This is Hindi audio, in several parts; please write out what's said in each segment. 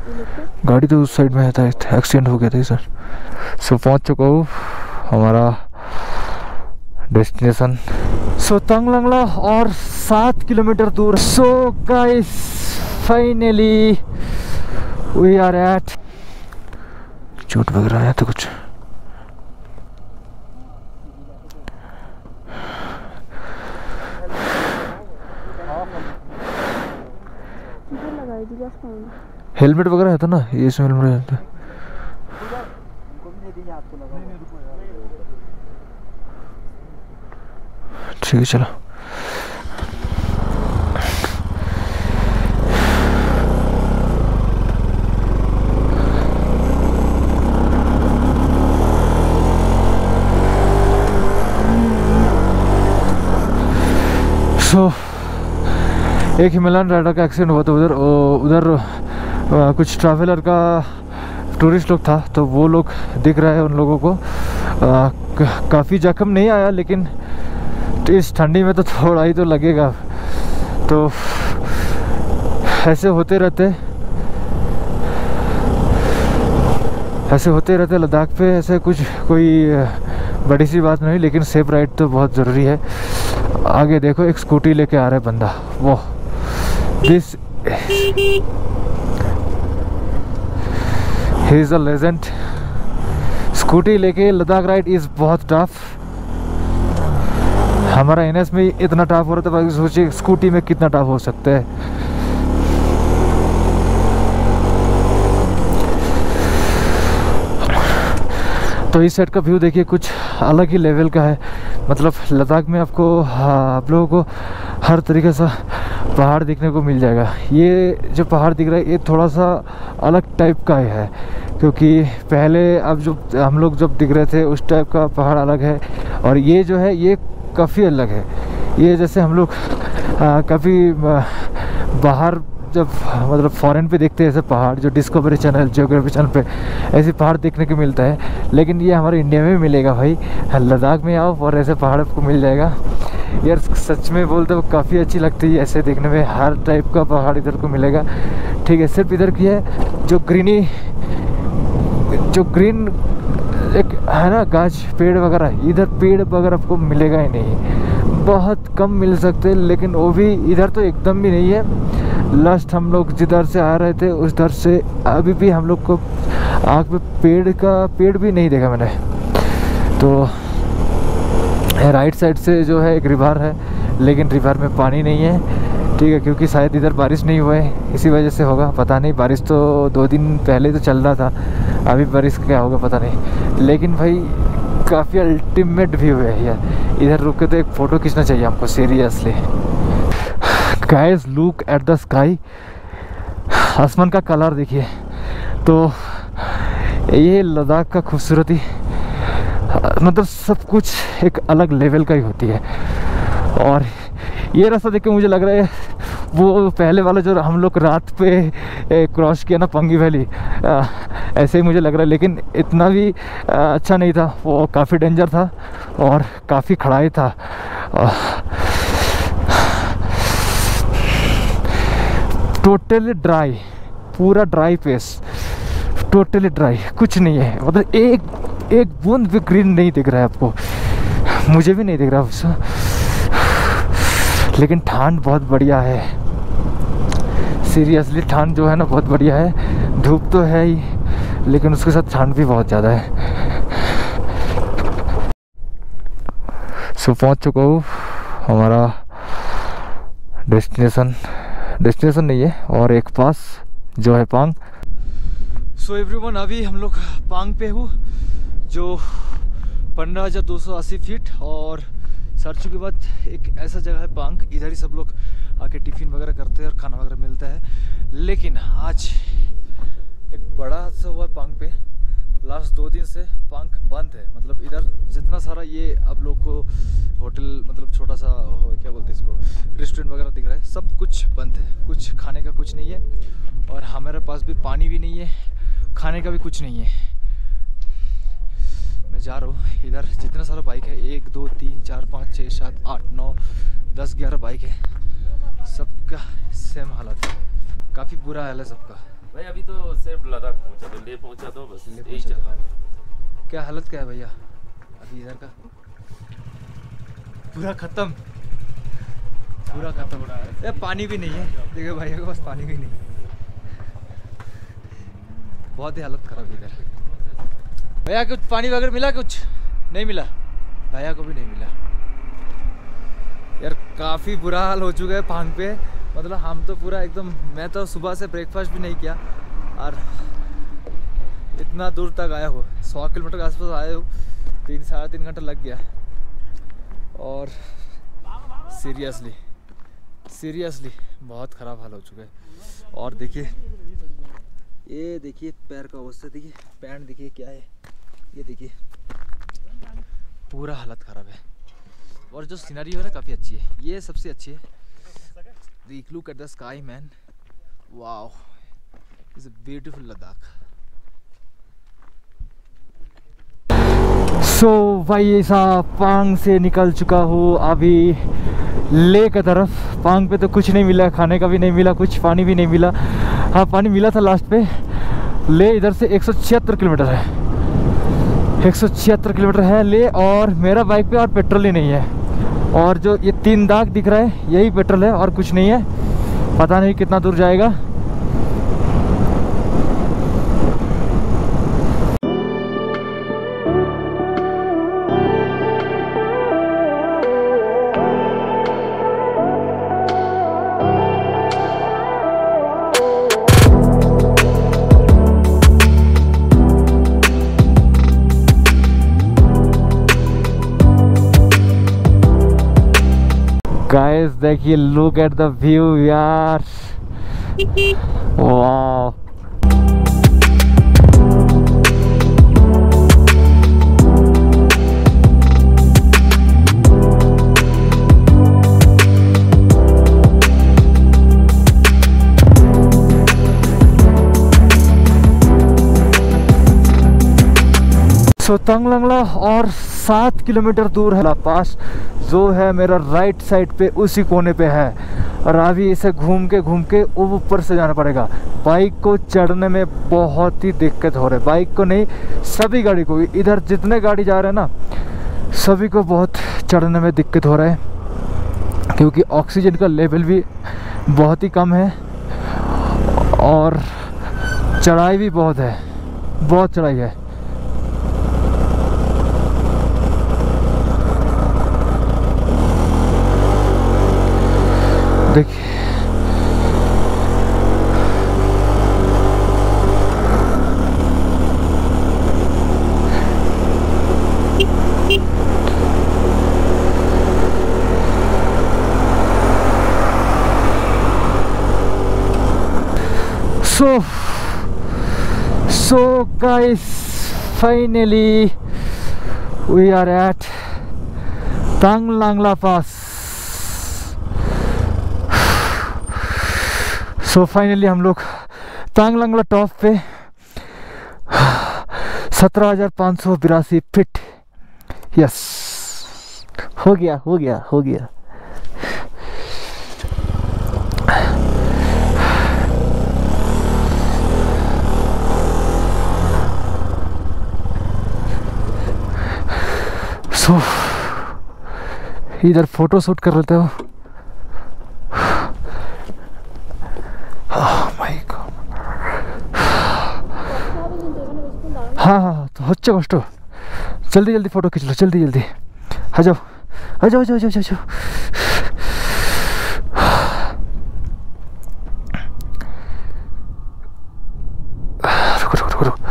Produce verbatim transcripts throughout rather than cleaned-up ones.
गाड़ी तो उस साइड में था, एक्सीडेंट हो गया था सर। सो पहुंच चुका हूँ हमारा डेस्टिनेशन। सो तंगलंगला और सात किलोमीटर दूर। So guys finally we are at. चोट वगैरह आया तो कुछ हेलमेट वगैरह है था ना, ये इसमें हेलमेट है था। ठीक है चलो। सो so, एक हिमालयन राइडर का एक्सीडेंट हुआ था उधर उधर कुछ ट्रैवलर का टूरिस्ट लोग था, तो वो लोग दिख रहा है उन लोगों को। काफ़ी जख्म नहीं आया, लेकिन इस ठंडी में तो थोड़ा ही तो लगेगा। तो ऐसे होते रहते ऐसे होते रहते लद्दाख पे। ऐसे कुछ कोई बड़ी सी बात नहीं, लेकिन सेफ राइड तो बहुत ज़रूरी है। आगे देखो एक स्कूटी लेके आ रहा है बंदा, वो this he is a legend. Scooty लेके लद्दाख राइड इज़ बहुत टफ। हमारा एनएस में इतना टफ हो रहा था, बाकी सोचिए स्कूटी में कितना टफ हो सकता है। तो इस साइड का व्यू देखिए, कुछ अलग ही लेवल का है। मतलब लद्दाख में आपको आप लोगों को हर तरीके से पहाड़ देखने को मिल जाएगा। ये जो पहाड़ दिख रहा है ये थोड़ा सा अलग टाइप का है, क्योंकि पहले अब जो हम लोग जब दिख रहे थे उस टाइप का पहाड़ अलग है, और ये जो है ये काफ़ी अलग है। ये जैसे हम लोग काफ़ी बाहर जब मतलब फॉरेन पे देखते हैं ऐसे पहाड़, जो डिस्कवरी चैनल, ज्योग्राफी चैनल पे ऐसे पहाड़ देखने को मिलता है, लेकिन ये हमारे इंडिया में मिलेगा भाई। लद्दाख में आओ और ऐसे पहाड़ आपको मिल जाएगा यार। सच में बोलते वो काफ़ी अच्छी लगती है ऐसे देखने में। हर टाइप का पहाड़ इधर को मिलेगा, ठीक है। सिर्फ इधर की है जो ग्रीनी, जो ग्रीन एक है ना गाछ पेड़ वगैरह, इधर पेड़ वगैरह आपको मिलेगा ही नहीं, बहुत कम मिल सकते हैं। लेकिन वो भी इधर तो एकदम भी नहीं है। लास्ट हम लोग जिधर से आ रहे थे उस दर से अभी भी हम लोग को आँख में पेड़ का पेड़ भी नहीं देखा मैंने। तो राइट साइड से जो है एक रिवर है, लेकिन रिवर में पानी नहीं है, ठीक है, क्योंकि शायद इधर बारिश नहीं हुआ है, इसी वजह से होगा, पता नहीं। बारिश तो दो दिन पहले तो चल रहा था, अभी बारिश क्या होगा पता नहीं। लेकिन भाई काफ़ी अल्टीमेट व्यू है यार। इधर रुक के तो एक फ़ोटो खींचना चाहिए हमको seriously. Guys look at the sky, आसमान का कलर देखिए। तो ये लद्दाख का खूबसूरती, मतलब सब कुछ एक अलग लेवल का ही होती है। और ये रास्ता देख के मुझे लग रहा है वो पहले वाला जो हम लोग रात पे क्रॉस किया ना पंगी वैली, ऐसे ही मुझे लग रहा है। लेकिन इतना भी अच्छा नहीं था, वो काफ़ी डेंजर था और काफ़ी खड़ाई था। टोटली ड्राई, पूरा ड्राई पेस, टोटली ड्राई, कुछ नहीं है। मतलब एक एक बूंद भी ग्रीन नहीं दिख रहा है आपको, मुझे भी नहीं दिख रहा उसका। लेकिन ठंड बहुत बढ़िया है, सीरियसली ठंड जो है ना बहुत बढ़िया है। धूप तो है ही, लेकिन उसके साथ ठंड भी बहुत ज़्यादा है। सो पहुंच चुका हूँ हमारा डेस्टिनेशन, डेस्टिनेशन नहीं है और एक पास जो है पांग। सो एवरीवन अभी हम लोग पांग पे हूँ, जो पंद्रह हज़ार दो सौ अस्सी फीट और सर्चू के बाद एक ऐसा जगह है पांग। इधर ही सब लोग आके टिफ़िन वगैरह करते हैं और खाना वगैरह मिलता है। लेकिन आज एक बड़ा हादसा हुआ है पांग पे। लास्ट दो दिन से पांग बंद है। मतलब इधर जितना सारा ये आप लोग को होटल, मतलब छोटा सा क्या बोलते हैं इसको, रेस्टोरेंट वगैरह दिख रहा है, सब कुछ बंद है। कुछ खाने का कुछ नहीं है और हमारे पास भी पानी भी नहीं है, खाने का भी कुछ नहीं है। मैं जा रहा हूँ इधर, जितना सारा बाइक है, एक दो तीन चार पाँच छः सात आठ नौ दस ग्यारह बाइक है, सबका सेम हालत है, काफ़ी बुरा हाल है सबका। भाई अभी तो सिर्फ लद्दाख पहुंचा तो ले पहुंचा तो बस यही चल रहा है। क्या हालत क्या है भैया अभी इधर का? पूरा खत्म, पूरा खत्म हो रहा है। ये पानी भी नहीं है, देखो भैया के पास पानी भी नहीं है। बहुत ही हालत खराब इधर। भैया कुछ पानी वगैरह मिला? कुछ नहीं मिला, भैया को भी नहीं मिला यार। काफ़ी बुरा हाल हो चुका है पांग पे। मतलब हम तो पूरा एकदम, मैं तो सुबह से ब्रेकफास्ट भी नहीं किया और इतना दूर तक आया हो, सौ किलोमीटर के आसपास आए हो, तीन साढ़े तीन घंटा लग गया। और सीरियसली सीरियसली बहुत ख़राब हाल हो चुका है। और देखिए ये देखिए पैर का अवस्था देखिए, पैंट देखिए क्या है, ये देखिए पूरा हालत ख़राब है। और जो सीनरी है ना काफ़ी अच्छी है, ये सबसे अच्छी है। Look at the sky man, wow, it's a beautiful Ladakh. So so, भाई साहब पांग से निकल चुका हूँ अभी ले की तरफ। पांग पे तो कुछ नहीं मिला, खाने का भी नहीं मिला, कुछ पानी भी नहीं मिला। हाँ पानी मिला था लास्ट पे। ले इधर से एक सौ छिहत्तर किलोमीटर है, एक सौ छिहत्तर किलोमीटर है ले। और मेरा बाइक पे और पेट्रोल ही नहीं है। और जो ये तीन दाग दिख रहा है यही पेट्रोल है और कुछ नहीं है। पता नहीं कितना दूर जाएगा। गाइस देखिए, लुक एट द व्यू यार, वाह। सो तंगलंगला और सात किलोमीटर दूर है ला पास, जो है मेरा राइट साइड पे उसी कोने पे है। और अभी इसे घूम के घूम के ऊपर से जाना पड़ेगा। बाइक को चढ़ने में बहुत ही दिक्कत हो रही है, बाइक को नहीं सभी गाड़ी को। इधर जितने गाड़ी जा रहे हैं ना सभी को बहुत चढ़ने में दिक्कत हो रहा है, क्योंकि ऑक्सीजन का लेवल भी बहुत ही कम है और चढ़ाई भी बहुत है, बहुत चढ़ाई है। देखिए so so guys, finally we are at Tanglangla Pass. So so finally हम लोग तांगलंगला टॉप पे सत्रह हजार पाँच सौ बिरासी फिट। यस, हो गया हो गया हो गया। सो so, इधर फोटो शूट कर लेते हो। हाँ हाँ तो হচ্ছে কষ্ট, जल्दी जल्दी फोटो खींच लो, जल्दी जल्दी आ जाओ आ जाओ आ जाओ आ जाओ। रुको रुको रुको।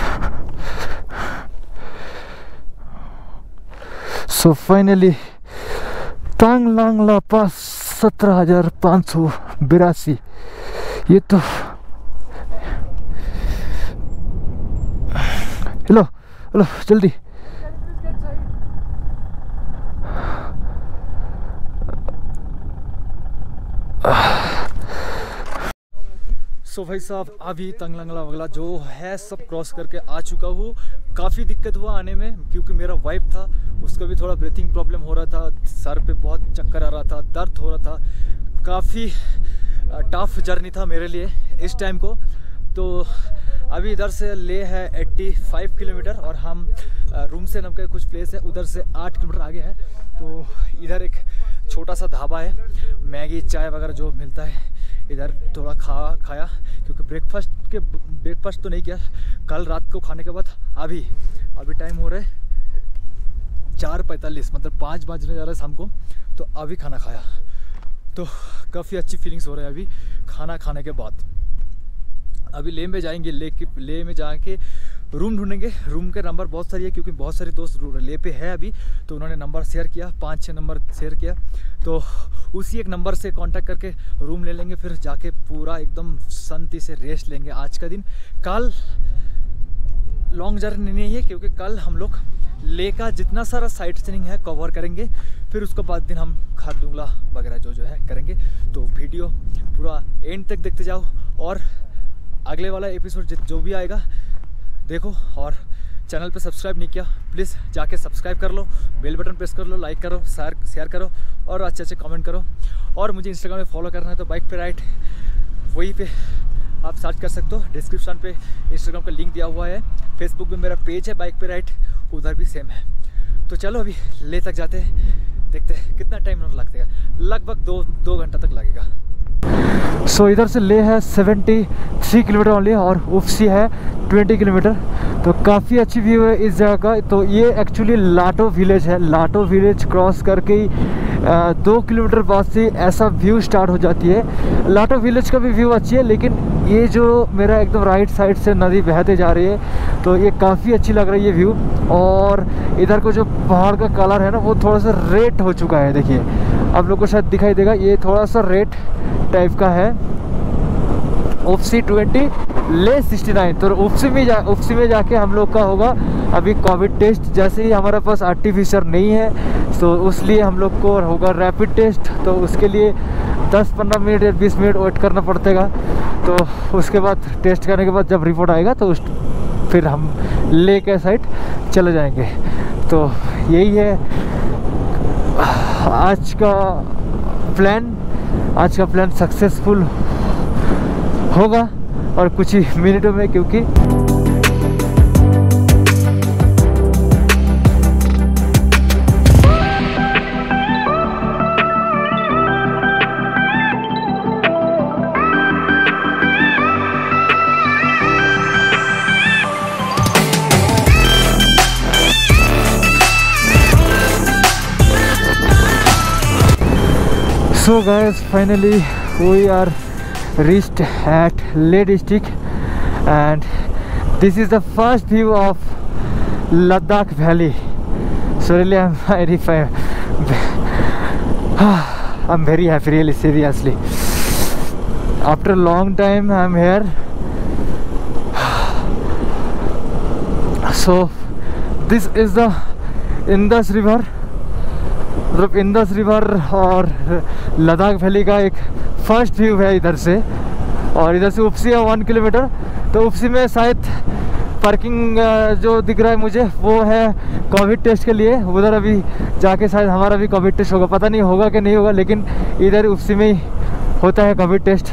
सो फाइनली तांगलंगला पास सत्रह हजार पाँच सौ बिरासी। ये तो हेलो हेलो जल्दी। सो भाई साहब अभी तांगलंगला वगला जो है सब क्रॉस करके आ चुका हूँ। काफ़ी दिक्कत हुआ आने में, क्योंकि मेरा वाइफ था, उसका भी थोड़ा ब्रीथिंग प्रॉब्लम हो रहा था, सर पे बहुत चक्कर आ रहा था, दर्द हो रहा था। काफ़ी टफ जर्नी था मेरे लिए इस टाइम को। तो अभी इधर से ले है पचासी किलोमीटर और हम रूम से नाम का कुछ प्लेस है उधर से आठ किलोमीटर आगे है। तो इधर एक छोटा सा ढाबा है, मैगी चाय वगैरह जो मिलता है, इधर थोड़ा खा खाया क्योंकि ब्रेकफास्ट के ब्रेकफास्ट तो नहीं किया कल रात को खाने के बाद। अभी अभी टाइम हो रहा है चार पैंतालीस, मतलब पाँच बजने जा रहा है शाम को। तो अभी खाना खाया तो काफ़ी अच्छी फीलिंग्स हो रहा है अभी खाना खाने के बाद। अभी ले में जाएंगे, ले के ले में जाके रूम ढूंढेंगे। रूम के नंबर बहुत सारी है क्योंकि बहुत सारे दोस्त ले पे है अभी, तो उन्होंने नंबर शेयर किया, पाँच छः नंबर शेयर किया। तो उसी एक नंबर से कांटेक्ट करके रूम ले लेंगे, फिर जाके पूरा एकदम शांति से रेस्ट लेंगे आज का दिन। कल लॉन्ग जर्नी नहीं है क्योंकि कल हम लोग ले का जितना सारा साइट सीइंग है कवर करेंगे, फिर उसके बाद दिन हम खारदुंगला वगैरह जो जो है करेंगे। तो वीडियो पूरा एंड तक देखते जाओ और अगले वाला एपिसोड जो भी आएगा देखो। और चैनल पे सब्सक्राइब नहीं किया प्लीज़ जाके सब्सक्राइब कर लो, बेल बटन प्रेस कर लो, लाइक करो, शेयर शेयर करो और अच्छे अच्छे कमेंट करो। और मुझे इंस्टाग्राम में फॉलो करना है तो बाइक पे राइड वहीं पे आप सर्च कर सकते हो। डिस्क्रिप्शन पे इंस्टाग्राम का लिंक दिया हुआ है, फेसबुक में मेरा पेज है बाइक पे राइड, उधर भी सेम है। तो चलो अभी ले तक जाते हैं, देखते हैं कितना टाइम लगता है। लगभग दो दो घंटा तक लगेगा। सो so, इधर से ले है तिहत्तर किलोमीटर ओनली और उफसी है बीस किलोमीटर। तो काफ़ी अच्छी व्यू है इस जगह का। तो ये एक्चुअली लाटो विलेज है। लाटो विलेज क्रॉस करके ही आ, दो किलोमीटर बाद से ऐसा व्यू स्टार्ट हो जाती है। लाटो विलेज का भी व्यू अच्छी है, लेकिन ये जो मेरा एकदम राइट साइड से नदी बहते जा रही है तो ये काफ़ी अच्छी लग रही है व्यू। और इधर को जो पहाड़ का कलर है ना वो थोड़ा सा रेड हो चुका है, देखिए आप लोग को शायद दिखाई देगा, ये थोड़ा सा रेड टाइप का है। उफसी ट्वेंटी ले उनहत्तर। तो उफसी में जा उफसी में जाके हम लोग का होगा अभी कोविड टेस्ट। जैसे ही हमारे पास आर्टिफिशियल नहीं है तो उसलिए हम लोग को होगा रैपिड टेस्ट। तो उसके लिए दस पंद्रह मिनट या बीस मिनट वेट करना पड़ेगा। तो उसके बाद टेस्ट करने के बाद जब रिपोर्ट आएगा तो उस फिर हम ले के साइड चले जाएंगे। तो यही है आज का प्लान। आज का प्लान सक्सेसफुल होगा और कुछ ही मिनटों में, क्योंकि So guys, finally we are reached at Leh district and this is the first view of Ladakh Valley. So really I'm very I'm very happy, really seriously. After a long time I'm here. So this is the Indus River. मतलब इंदस रिवर और लद्दाख वैली का एक फर्स्ट व्यू है इधर से। और इधर से उफसी है वन किलोमीटर। तो उफसी में शायद पार्किंग जो दिख रहा है मुझे वो है कोविड टेस्ट के लिए। उधर अभी जाके शायद हमारा भी कोविड टेस्ट होगा, पता नहीं होगा कि नहीं होगा, लेकिन इधर उफसी में ही होता है covid test.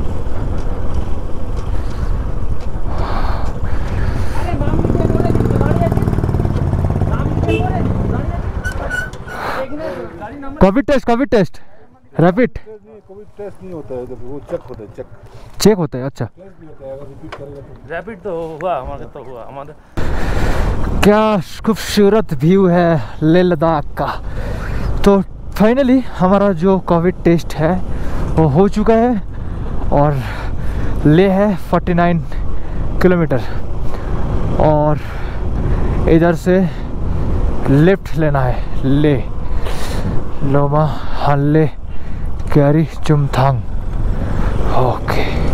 Covid test covid test rapid covid test नहीं होता है, वो चेक होता है। चेक चेक होता है। अच्छा, रैपिड तो हुआ हमारे, तो हुआ हमारे। क्या खूबसूरत व्यू है लेह लद्दाख का। तो फाइनली हमारा जो कोविड टेस्ट है वो हो चुका है और ले है उनचास किलोमीटर और इधर से लेफ्ट लेना है ले लोमा हल्ले कैरी चुमथांग। ओके